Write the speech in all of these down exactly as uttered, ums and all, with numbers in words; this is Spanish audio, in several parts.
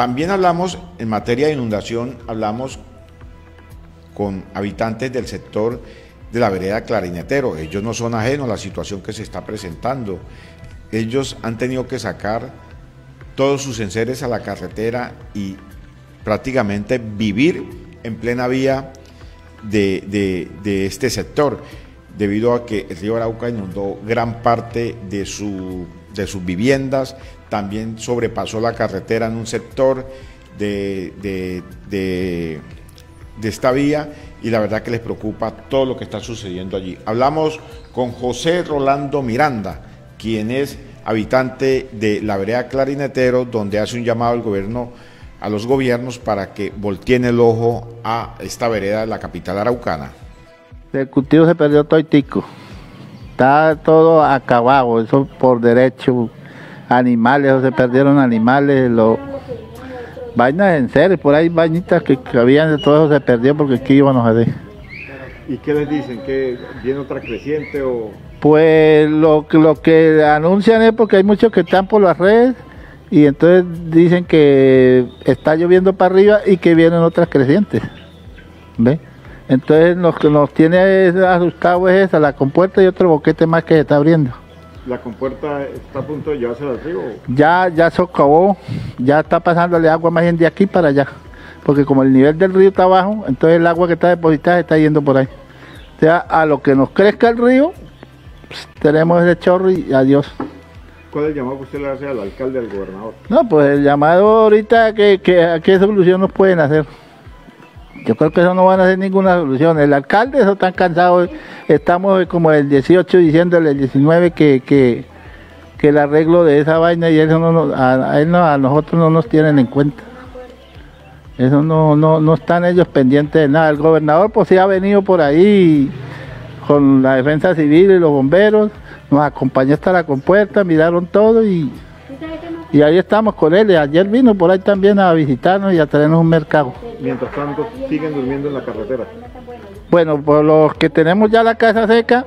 También hablamos, en materia de inundación, hablamos con habitantes del sector de la vereda Clarinetero. Ellos no son ajenos a la situación que se está presentando. Ellos han tenido que sacar todos sus enseres a la carretera y prácticamente vivir en plena vía de, de, de este sector, debido a que el río Arauca inundó gran parte de, su, de sus viviendas, también sobrepasó la carretera en un sector de, de, de, de esta vía, y la verdad que les preocupa todo lo que está sucediendo allí. Hablamos con José Rolando Miranda, quien es habitante de la vereda Clarinetero, donde hace un llamado al gobierno, a los gobiernos, para que volteen el ojo a esta vereda de la capital araucana. El cultivo se perdió toitico, está todo acabado, eso por derecho, animales, eso se perdieron animales, lo, vainas en serio, por ahí vainitas que, que habían, de todo eso se perdió porque aquí íbamos a ver. ¿Y qué les dicen? ¿Que viene otra creciente o...? Pues lo, lo que anuncian es porque hay muchos que están por las redes y entonces dicen que está lloviendo para arriba y que vienen otras crecientes, ¿ve? Entonces lo que nos tiene asustado es esa, la compuerta y otro boquete más que se está abriendo. ¿La compuerta está a punto de llevarse al río? Ya, ya se acabó, ya está pasándole agua más bien de aquí para allá, porque como el nivel del río está bajo, entonces el agua que está depositada está yendo por ahí. O sea, a lo que nos crezca el río, pues, tenemos ese chorro y adiós. ¿Cuál es el llamado que usted le hace al alcalde, al gobernador? No, pues el llamado ahorita, que, que a qué solución nos pueden hacer. Yo creo que eso no van a hacer ninguna solución. El alcalde, eso tan cansado, estamos como el dieciocho diciéndole, el diecinueve, que, que, que el arreglo de esa vaina, y eso no, nos, a, a, él no, a nosotros no nos tienen en cuenta. Eso no, no, no están ellos pendientes de nada. El gobernador pues sí ha venido por ahí con la defensa civil y los bomberos, nos acompañó hasta la compuerta, miraron todo y, y ahí estamos con él. Ayer vino por ahí también a visitarnos y a traernos un mercado. Mientras tanto, siguen durmiendo en la carretera. Bueno, por los que tenemos ya la casa seca,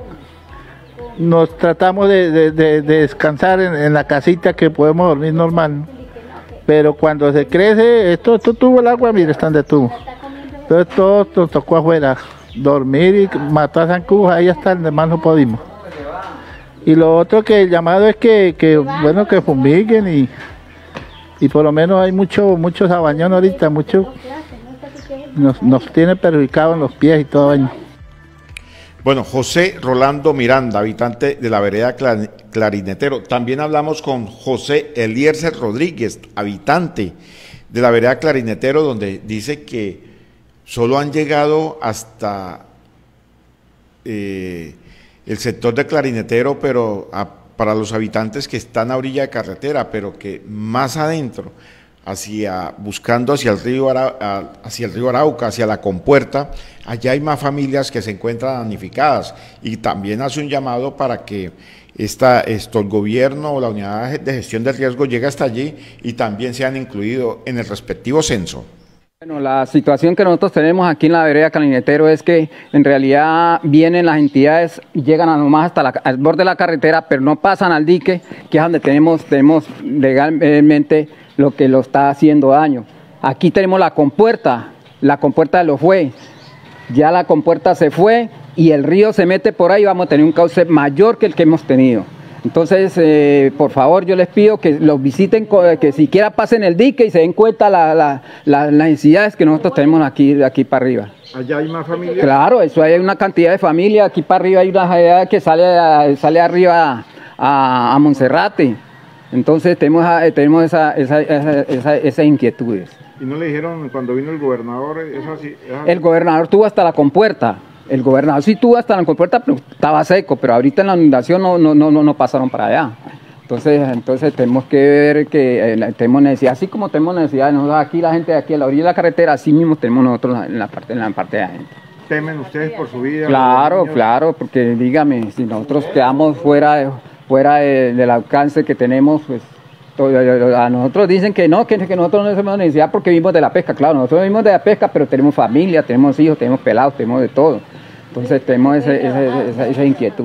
nos tratamos de, de, de, de descansar en, en la casita, que podemos dormir normal. Pero cuando se crece, esto, esto tuvo el agua, mire, están de tubo. Entonces todo nos tocó afuera, dormir y matar zancudos, ahí hasta el demás no pudimos. Y lo otro, que el llamado es que, que bueno, que fumiguen y, y por lo menos hay mucho, mucho sabañón ahorita, mucho, nos, nos tiene perjudicados en los pies y todo eso. Bueno, José Rolando Miranda, habitante de la vereda Clarinetero. También hablamos con José Eliezer Rodríguez, habitante de la vereda Clarinetero, donde dice que solo han llegado hasta eh, el sector de Clarinetero, pero a, para los habitantes que están a orilla de carretera, pero que más adentro, hacia, buscando hacia el río Ara, hacia el río Arauca, hacia la compuerta, allá hay más familias que se encuentran damnificadas, y también hace un llamado para que esta, esto, el gobierno o la unidad de gestión del riesgo llegue hasta allí y también sean incluidos en el respectivo censo. Bueno, la situación que nosotros tenemos aquí en la vereda Clarinetero es que en realidad vienen las entidades, llegan a nomás hasta la, al borde de la carretera, pero no pasan al dique, que es donde tenemos, tenemos legalmente lo que lo está haciendo daño. Aquí tenemos la compuerta, la compuerta lo fue, ya la compuerta se fue y el río se mete por ahí, vamos a tener un cauce mayor que el que hemos tenido. Entonces, eh, por favor, yo les pido que los visiten, que siquiera pasen el dique y se den cuenta la, la, la, las necesidades que nosotros tenemos aquí, de aquí para arriba. ¿Allá hay más familias? Claro, eso hay una cantidad de familias. Aquí para arriba hay una ciudad que sale, a, sale arriba a, a Monserrate. Entonces, tenemos, tenemos esa, esa, esa, esa, esas inquietudes. ¿Y no le dijeron cuando vino el gobernador? Eso así, eso así? El gobernador tuvo hasta la compuerta. El gobernador sí tuvo hasta la compuerta, pero estaba seco, pero ahorita en la inundación no, no, no, no pasaron para allá. Entonces, entonces tenemos que ver que eh, tenemos necesidad, así como tenemos necesidad, nosotros aquí la gente de aquí a la orilla de la carretera, así mismo tenemos nosotros en la parte, en la parte de la gente. ¿Temen ustedes por su vida? Claro, claro, porque dígame, si nosotros quedamos fuera, de, fuera de, del alcance que tenemos, pues a nosotros dicen que no, que, que nosotros no tenemos necesidad porque vivimos de la pesca. Claro, nosotros vivimos de la pesca, pero tenemos familia, tenemos hijos, tenemos pelados, tenemos de todo. Entonces tenemos ese, ese, esa, esas inquietudes.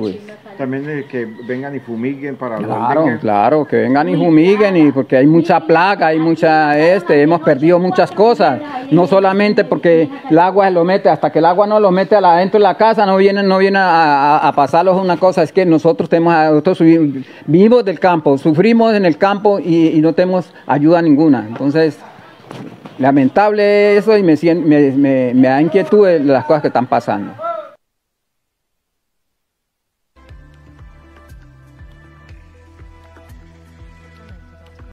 también eh, que vengan y fumiguen para Claro, que... claro, que vengan y fumiguen, y porque hay mucha plaga, hay mucha, este, hemos perdido muchas cosas, no solamente porque el agua se lo mete, hasta que el agua no lo mete adentro de la casa, no viene, no viene a, a, a pasarlos una cosa, es que nosotros tenemos, nosotros vivimos del campo, sufrimos en el campo y, y no tenemos ayuda ninguna, entonces, lamentable eso, y me, me, me, me da inquietud de las cosas que están pasando.